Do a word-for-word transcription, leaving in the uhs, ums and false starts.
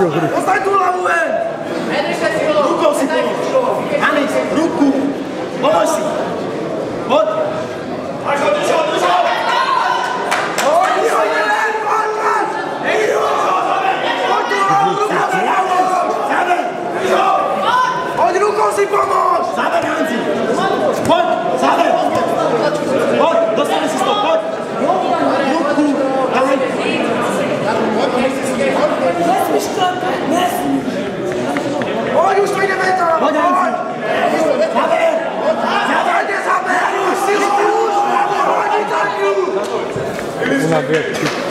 Postaň tu hlavu ven! Rukou si pomož! Hanis, ruku! Pomož si! Pojď! Pojď, pojď, pojď! Pojď tu hlavu! Zaber! Pojď, rukou si pomož! Zaber, Hanzi! Pojď, zaber! Pojď, dostane si to, pojď! Ruku, daj! Nesmíš to, nesmíš. Pojď, už to jde metra! Pojď, Hanzi! Zaber! Zaber! Zaber! Zaber! Zaber! Zaber! Zaber! Zaber!